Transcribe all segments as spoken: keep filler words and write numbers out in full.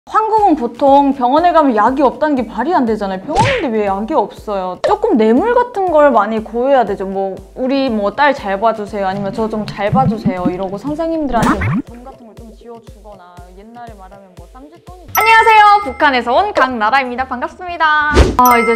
한국은 보통 병원에 가면 약이 없다는 게 말이 안 되잖아요. 병원인데 왜 약이 없어요? 조금 뇌물 같은 걸 많이 고여야 되죠. 뭐 우리 뭐 딸 잘 봐주세요, 아니면 저 좀 잘 봐주세요 이러고 선생님들한테 돈 같은 걸 좀 지어주거나, 옛날에 말하면 뭐 쌈짓돈이죠. 안녕하세요, 북한에서 온 강나라입니다. 반갑습니다. 아, 이제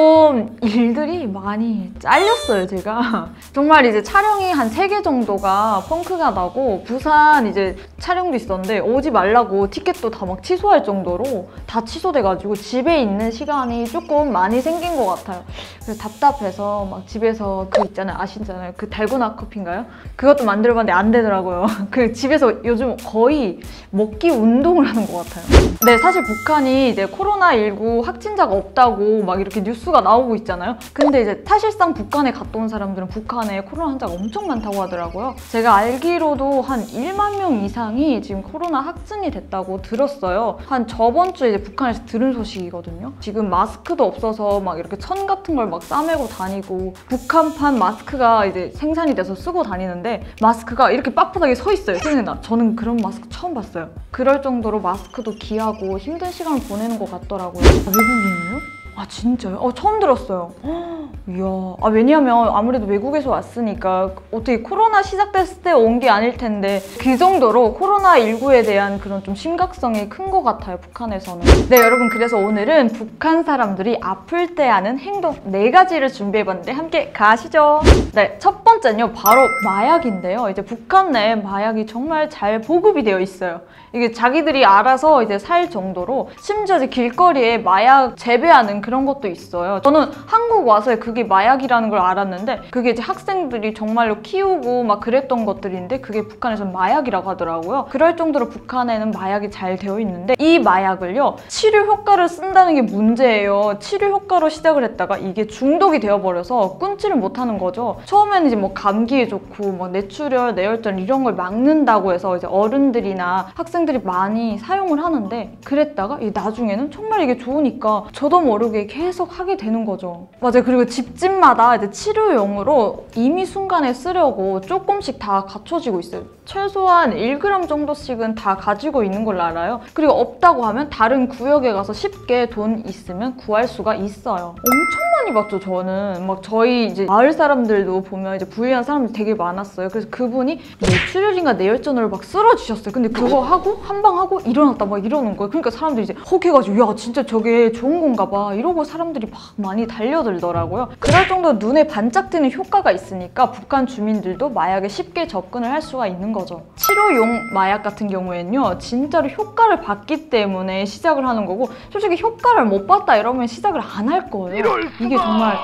조금 일들이 많이 잘렸어요. 제가 정말 이제 촬영이 한 세 개 정도가 펑크가 나고, 부산 이제 촬영도 있었는데 오지 말라고 티켓도 다 막 취소할 정도로 다 취소돼가지고 집에 있는 시간이 조금 많이 생긴 것 같아요. 그래서 답답해서 막 집에서 그 있잖아요, 아시잖아요, 그 달고나 커피인가요? 그것도 만들어봤는데 안 되더라고요. 그 집에서 요즘 거의 먹기 운동을 하는 것 같아요. 네, 사실 북한이 이제 코로나 십구 확진자가 없다고 막 이렇게 뉴스가 나오고 있잖아요. 근데 이제 사실상 북한에 갔다 온 사람들은 북한에 코로나 환자가 엄청 많다고 하더라고요. 제가 알기로도 한 일만 명 이상이 지금 코로나 확진이 됐다고 들었어요. 한 저번 주에 이제 북한에서 들은 소식이거든요. 지금 마스크도 없어서 막 이렇게 천 같은 걸 막 싸매고 다니고, 북한판 마스크가 이제 생산이 돼서 쓰고 다니는데 마스크가 이렇게 빳빳하게 서 있어요. 생각나. 저는 그런 마스크 처음 봤어요. 그럴 정도로 마스크도 귀하고 힘든 시간을 보내는 것 같더라고요. 아, 외국인이에요? 아, 진짜요? 어, 처음 들었어요. 허, 이야. 아, 왜냐면 아무래도 외국에서 왔으니까 어떻게 코로나 시작됐을 때 온 게 아닐 텐데 그 정도로 코로나 십구에 대한 그런 좀 심각성이 큰 것 같아요, 북한에서는. 네, 여러분, 그래서 오늘은 북한 사람들이 아플 때 하는 행동 네 가지를 준비해봤는데 함께 가시죠. 네, 첫 번째는요, 바로 마약인데요. 이제 북한 내에 마약이 정말 잘 보급이 되어 있어요. 이게 자기들이 알아서 이제 살 정도로, 심지어 이제 길거리에 마약 재배하는 그런 것도 있어요. 저는 한국 와서 그게 마약이라는 걸 알았는데, 그게 이제 학생들이 정말로 키우고 막 그랬던 것들인데 그게 북한에서는 마약이라고 하더라고요. 그럴 정도로 북한에는 마약이 잘 되어 있는데, 이 마약을요, 치료 효과를 쓴다는 게 문제예요. 치료 효과로 시작을 했다가 이게 중독이 되어버려서 끊지를 못하는 거죠. 처음에는 이제 뭐 감기에 좋고 뭐 뇌출혈, 뇌혈전 이런 걸 막는다고 해서 이제 어른들이나 학생들이 많이 사용을 하는데, 그랬다가 나중에는 정말 이게 좋으니까 저도 모르게 계속 하게 되는 거죠. 맞아요. 그리고 집집마다 이제 치료용으로 이미 순간에 쓰려고 조금씩 다 갖춰지고 있어요. 최소한 일 그램 정도씩은 다 가지고 있는 걸로 알아요. 그리고 없다고 하면 다른 구역에 가서 쉽게 돈 있으면 구할 수가 있어요. 엄청 많이 봤죠, 저는. 막 저희 이제 마을 사람들도 보면 이제 부유한 사람들 되게 많았어요. 그래서 그분이 뇌출혈인가 뇌혈전으로 막 쓰러지셨어요. 근데 그거 하고 한 방 하고 일어났다 막 이러는 거예요. 그러니까 사람들이 이제 혹해가지고 야, 진짜 저게 좋은 건가 봐 이러고 사람들이 막 많이 달려들더라고요. 그럴 정도로 눈에 반짝뜨는 효과가 있으니까 북한 주민들도 마약에 쉽게 접근을 할 수가 있는 거죠. 치료용 마약 같은 경우에는요, 진짜로 효과를 봤기 때문에 시작을 하는 거고, 솔직히 효과를 못 봤다 이러면 시작을 안 할 거예요. 이게 정말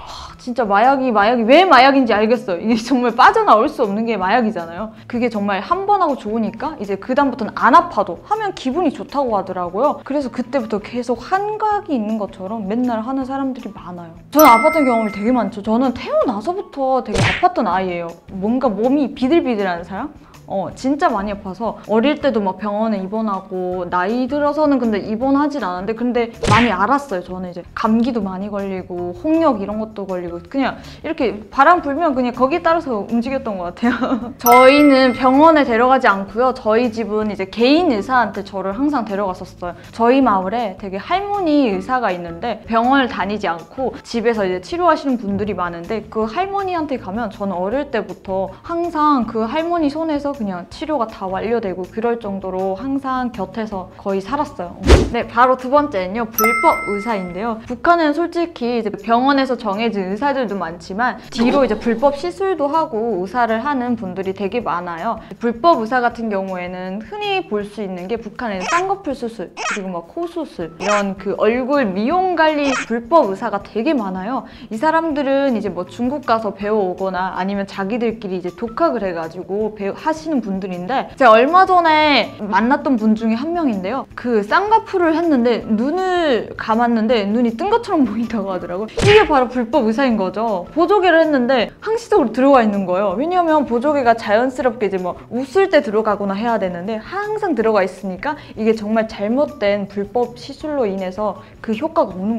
진짜 마약이 마약이 왜 마약인지 알겠어요. 이게 정말 빠져나올 수 없는 게 마약이잖아요. 그게 정말 한 번 하고 좋으니까 이제 그 다음부터는 안 아파도 하면 기분이 좋다고 하더라고요. 그래서 그때부터 계속 환각이 있는 것처럼 맨날 하는 사람들이 많아요. 저는 아팠던 경험이 되게 많죠. 저는 태어나서부터 되게 아팠던 아이예요. 뭔가 몸이 비들비들한 사람? 어, 진짜 많이 아파서 어릴 때도 막 병원에 입원하고, 나이 들어서는 근데 입원하진 않았는데 근데 많이 알았어요. 저는 이제 감기도 많이 걸리고 홍역 이런 것도 걸리고, 그냥 이렇게 바람 불면 그냥 거기에 따라서 움직였던 것 같아요. 저희는 병원에 데려가지 않고요, 저희 집은 이제 개인 의사한테 저를 항상 데려갔었어요. 저희 마을에 되게 할머니 의사가 있는데 병원을 다니지 않고 집에서 이제 치료하시는 분들이 많은데, 그 할머니한테 가면 저는 어릴 때부터 항상 그 할머니 손에서 그냥 치료가 다 완료되고 그럴 정도로 항상 곁에서 거의 살았어요. 네, 바로 두 번째는요, 불법 의사인데요. 북한은 솔직히 이제 병원에서 정해진 의사들도 많지만 뒤로 이제 불법 시술도 하고 의사를 하는 분들이 되게 많아요. 불법 의사 같은 경우에는 흔히 볼 수 있는 게 북한에는 쌍꺼풀 수술, 그리고 막 코 수술, 이런 그 얼굴 미용 관리 불법 의사가 되게 많아요. 이 사람들은 이제 뭐 중국 가서 배워오거나 아니면 자기들끼리 이제 독학을 해가지고 배우, 하시는 분들인데, 제가 얼마 전에 만났던 분 중에 한 명인데요, 그 쌍꺼풀을 했는데 눈을 감았는데 눈이 뜬 것처럼 보인다고 하더라고요. 이게 바로 불법 의사인 거죠. 보조개를 했는데 항시적으로 들어가 있는 거예요. 왜냐면 보조개가 자연스럽게 이제 뭐 웃을 때 들어가거나 해야 되는데 항상 들어가 있으니까 이게 정말 잘못된 불법 시술로 인해서 그 효과가 오는 거죠.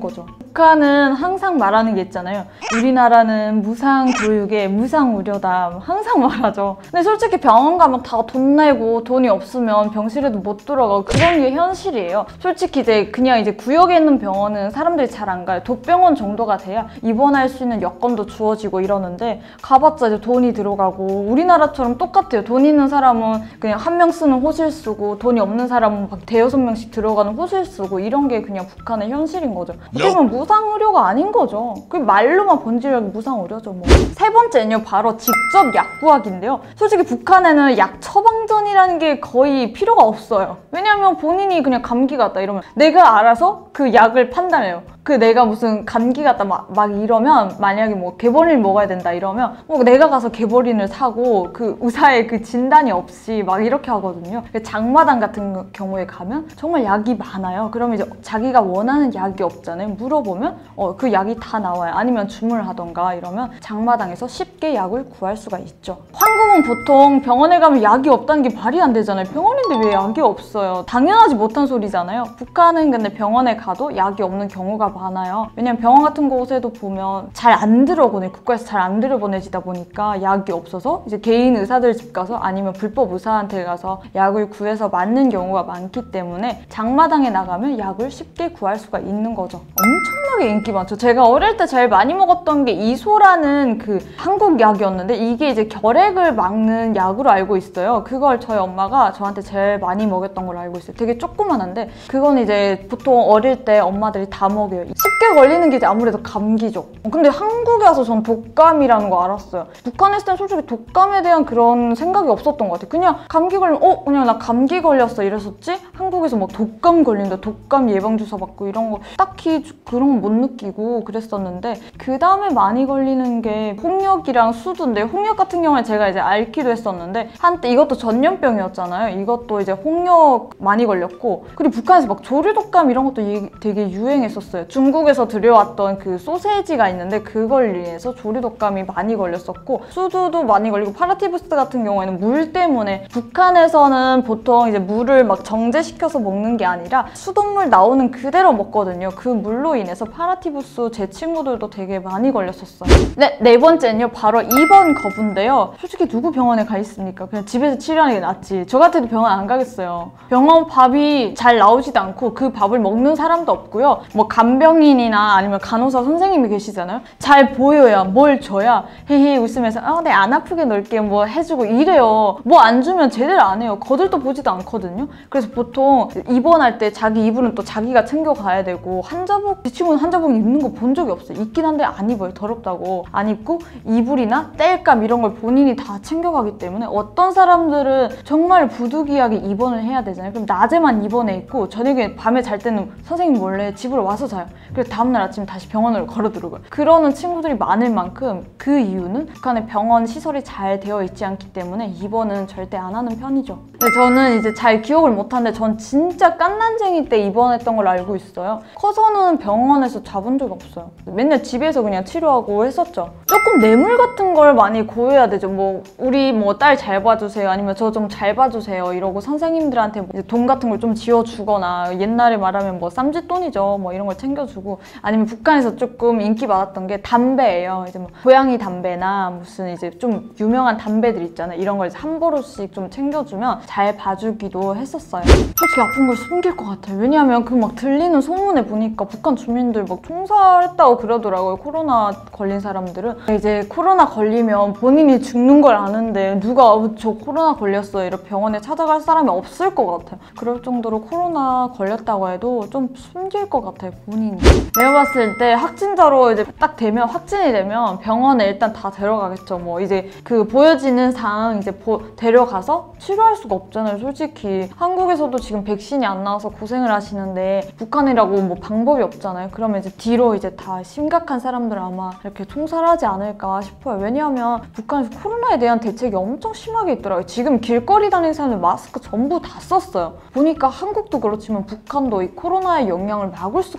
북한은 항상 말하는 게 있잖아요. 우리나라는 무상 교육에 무상 의료다. 항상 말하죠. 근데 솔직히 병원 가면 다 돈 내고 돈이 없으면 병실에도 못 들어가고 그런 게 현실이에요. 솔직히 이제 그냥 이제 구역에 있는 병원은 사람들이 잘 안 가요. 독병원 정도가 돼야 입원할 수 있는 여건도 주어지고 이러는데 가봤자 이제 돈이 들어가고 우리나라처럼 똑같아요. 돈 있는 사람은 그냥 한 명 쓰는 호실 쓰고 돈이 없는 사람은 막 대여섯 명씩 들어가는 호실 쓰고 이런 게 그냥 북한의 현실인 거죠. 어떻게 보면 무상 의료가 아닌 거죠. 그 말로만 번지르르 무상 의료죠 뭐. 세 번째는요 바로 직접 약 구하기인데요. 솔직히 북한에는 약 처방전이라는 게 거의 필요가 없어요. 왜냐면 본인이 그냥 감기 같다 이러면 내가 알아서 그 약을 판단해요. 그 내가 무슨 감기 같다 막, 막 이러면 만약에 뭐 개버린을 먹어야 된다 이러면 뭐 내가 가서 개버린을 사고 그 의사의 그 진단이 없이 막 이렇게 하거든요. 장마당 같은 경우에 가면 정말 약이 많아요. 그러면 이제 자기가 원하는 약이 없잖아요. 물어보면 어, 그 약이 다 나와요. 아니면 주문하던가 이러면 장마당에서 쉽게 약을 구할 수가 있죠. 한국은 보통 병원에 가면 약이 없다는 게 말이 안 되잖아요. 병원인데 왜 약이 없어요? 당연하지 못한 소리잖아요. 북한은 근데 병원에 가도 약이 없는 경우가 많아요. 왜냐면 병원 같은 곳에도 보면 잘 안 들어보내, 국가에서 잘 안 들여보내지다 보니까 약이 없어서 이제 개인 의사들 집 가서 아니면 불법 의사한테 가서 약을 구해서 맞는 경우가 많기 때문에 장마당에 나가면 약을 쉽게 구할 수가 있는 거죠. 엄청나게 인기 많죠. 제가 어릴 때 제일 많이 먹었던 게 이소라는 그 한국 약이었는데 이게 이제 결핵을 막는 약으로 알고 있어요. 그걸 저희 엄마가 저한테 제일 많이 먹였던 걸로 알고 있어요. 되게 조그만한데 그건 이제 보통 어릴 때 엄마들이 다 먹여요. 쉽게 걸리는 게 이제 아무래도 감기죠. 근데 한국에 와서 전 독감이라는 거 알았어요. 북한에 있을 땐 솔직히 독감에 대한 그런 생각이 없었던 것 같아요. 그냥 감기 걸리면 어? 그냥 나 감기 걸렸어 이랬었지? 한국에서 막 독감 걸린다, 독감 예방주사 받고 이런 거 딱히 그런 거 못 느끼고 그랬었는데 그 다음에 많이 걸리는 게 홍역이랑 수두인데 홍역 같은 경우에 제가 이제 앓기도 했었는데 한때 이것도 전염병이었잖아요. 이것도 이제 홍역 많이 걸렸고 그리고 북한에서 막 조류독감 이런 것도 되게 유행했었어요. 중국에서 들여왔던 그 소세지가 있는데 그걸 인해서 조류독감이 많이 걸렸었고 수두도 많이 걸리고 파라티푸스 같은 경우에는 물 때문에 북한에서는 보통 이제 물을 막 정제시켜서 먹는 게 아니라 수돗물 나오는 그대로 먹거든요. 그 물로 인해서 파라티푸스 제 친구들도 되게 많이 걸렸었어요. 네, 네 번째는요 바로 입원 거부인데요. 솔직히 누구 병원에 가 있습니까? 그냥 집에서 치료하는 게 낫지. 저 같아도 병원 안 가겠어요. 병원 밥이 잘 나오지도 않고 그 밥을 먹는 사람도 없고요. 뭐 간병인이나 아니면 간호사 선생님이 계시잖아요. 잘 보여야 뭘 줘야 헤헤 웃으면서 아, 네, 안 아프게 놀게요 뭐 해주고 이래요. 뭐 안 주면 제대로 안 해요. 거들떠 보지도 않거든요. 그래서 보통 입원할 때 자기 이불은 또 자기가 챙겨가야 되고 한자복, 제 친구는 한자복 입는 거 본 적이 없어요. 있긴 한데 안 입어요. 더럽다고. 안 입고 이불이나 땔감 이런 걸 본인이 다 챙겨가기 때문에 어떤 사람들은 정말 부득이하게 입원을 해야 되잖아요. 그럼 낮에만 입원해 있고 저녁에 밤에 잘 때는 선생님 몰래 집으로 와서 자요. 그래서 다음날 아침 다시 병원으로 걸어들어가요. 그러는 친구들이 많을 만큼 그 이유는 북한의 병원 시설이 잘 되어 있지 않기 때문에 입원은 절대 안 하는 편이죠. 근데 저는 이제 잘 기억을 못하는데 전 진짜 깐난쟁이 때 입원했던 걸 알고 있어요. 커서는 병원에서 자본 적이 없어요. 맨날 집에서 그냥 치료하고 했었죠. 조금 뇌물 같은 걸 많이 고여야 되죠. 뭐 우리 뭐 딸 잘 봐주세요 아니면 저 좀 잘 봐주세요 이러고 선생님들한테 이제 돈 같은 걸 좀 지어주거나 옛날에 말하면 뭐 쌈짓돈이죠. 뭐 이런 걸 챙겨주고 아니면 북한에서 조금 인기 많았던 게 담배예요. 이제 뭐 고양이 담배나 무슨 이제 좀 유명한 담배들 있잖아요. 이런 걸 이제 한 보루씩 좀 챙겨주면 잘 봐주기도 했었어요. 솔직히 아픈 걸 숨길 것 같아요. 왜냐하면 그 막 들리는 소문에 보니까 북한 주민들 막 총살했다고 그러더라고요. 코로나 걸린 사람들은. 이제 코로나 걸리면 본인이 죽는 걸 아는데 누가 어, 저 코로나 걸렸어요 이렇게 병원에 찾아갈 사람이 없을 것 같아요. 그럴 정도로 코로나 걸렸다고 해도 좀 숨길 것 같아요, 본인이. 내가 봤을 때 확진자로 이제 딱 되면 확진이 되면 병원에 일단 다 데려가겠죠. 뭐 이제 그 보여지는 상 이제 보, 데려가서 치료할 수가 없잖아요. 솔직히 한국에서도 지금 백신이 안 나와서 고생을 하시는데 북한이라고 뭐 방법이 없잖아요. 그러면 이제 뒤로 이제 다 심각한 사람들 아마 이렇게 총살하지 않을까 싶어요. 왜냐하면 북한에서 코로나에 대한 대책이 엄청 심하게 있더라고요. 지금 길거리 다니는 사람들 마스크 전부 다 썼어요. 보니까 한국도 그렇지만 북한도 이 코로나의 영향을 막을 수가 없는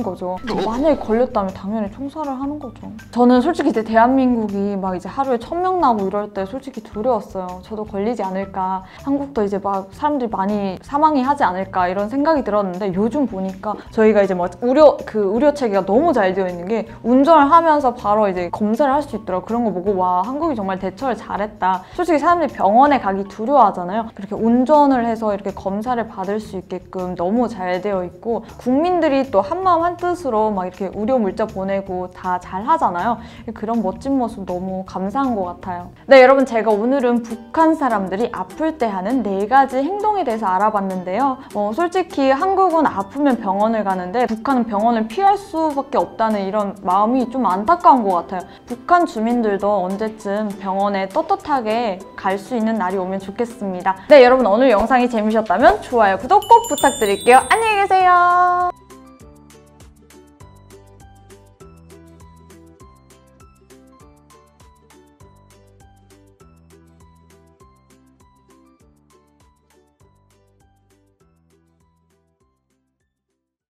거죠. 만약에 걸렸다면 당연히 총살을 하는 거죠. 저는 솔직히 이제 대한민국이 막 이제 하루에 천 명 나고 이럴 때 솔직히 두려웠어요. 저도 걸리지 않을까, 한국도 이제 막 사람들이 많이 사망이 하지 않을까 이런 생각이 들었는데, 요즘 보니까 저희가 이제 막 의료 그 의료 체계가 너무 잘 되어 있는 게 운전을 하면서 바로 이제 검사를 할 수 있더라고요. 그런 거 보고 와, 한국이 정말 대처를 잘했다. 솔직히 사람들이 병원에 가기 두려워하잖아요. 그렇게 운전을 해서 이렇게 검사를 받을 수 있게끔 너무 잘 되어 있고, 국민들이 또 한마음 한뜻으로 막 이렇게 의료 물자 보내고 다 잘 하잖아요. 그런 멋진 모습 너무 감사한 것 같아요. 네, 여러분, 제가 오늘은 북한 사람들이 아플 때 하는 네 가지 행동에 대해서 알아봤는데요. 어, 솔직히 한국은 아프면 병원을 가는데 북한은 병원을 피할 수밖에 없다는 이런 마음이 좀 안타까운 것 같아요. 북한 주민들도 언제쯤 병원에 떳떳하게 갈 수 있는 날이 오면 좋겠습니다. 네, 여러분, 오늘 영상이 재미있었다면 좋아요, 구독 꼭 부탁드릴게요. 안녕히 계세요.